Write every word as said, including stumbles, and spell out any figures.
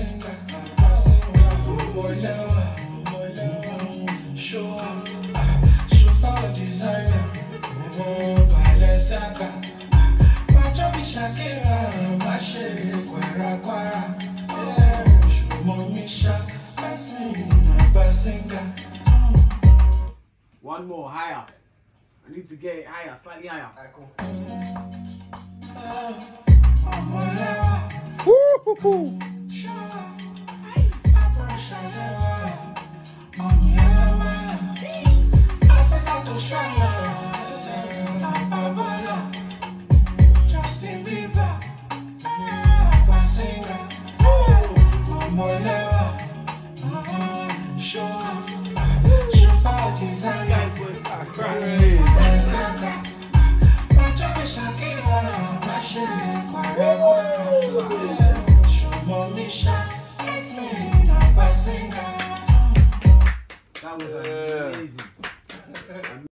Show up, show for designer. Balesaka, macho bishakira, mashe kwara kwara. Show momisha, basinga, basinga. One more, higher. I need to get it higher, slightly higher. Woo-hoo-hoo. Justin Bieber, Basinga, Momolewa, show up, show for designer. Balesaka, macho bishakira, mashe kwara kwara. Show momisha, basinga. That was amazing.